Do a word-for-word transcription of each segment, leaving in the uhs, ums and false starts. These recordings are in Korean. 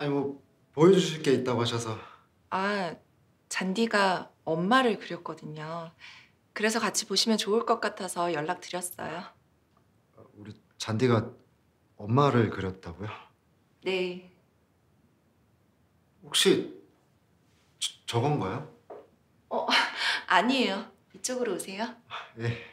아니 뭐 보여주실 게 있다고 하셔서. 아, 잔디가 엄마를 그렸거든요. 그래서 같이 보시면 좋을 것 같아서 연락드렸어요. 우리 잔디가 엄마를 그렸다고요? 네. 혹시 저, 저건가요? 어, 아니에요. 이쪽으로 오세요. 예.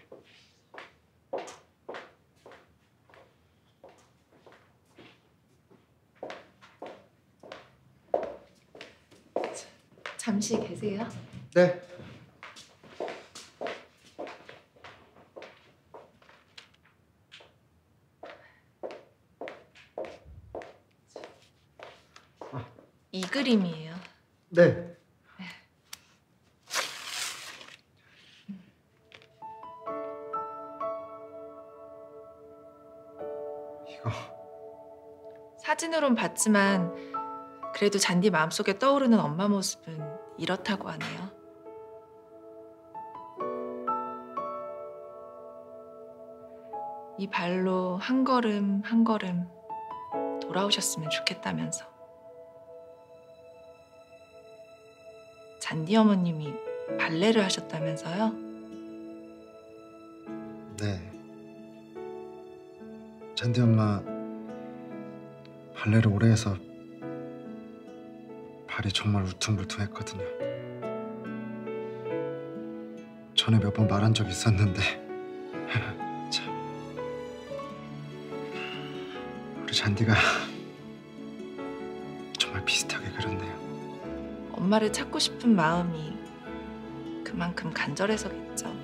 잠시 계세요. 네. 이 그림이에요. 네. 이거 사진으론 봤지만 그래도 잔디 마음속에 떠오르는 엄마 모습은 이렇다고 하네요. 이 발로 한 걸음 한 걸음 돌아오셨으면 좋겠다면서. 잔디 어머님이 발레를 하셨다면서요? 네. 잔디 엄마 발레를 오래 해서 발이 정말 울퉁불퉁했거든요. 전에 몇 번 말한 적 있었는데 참 우리 잔디가 정말 비슷하게 그렸네요. 엄마를 찾고 싶은 마음이 그만큼 간절해서겠죠.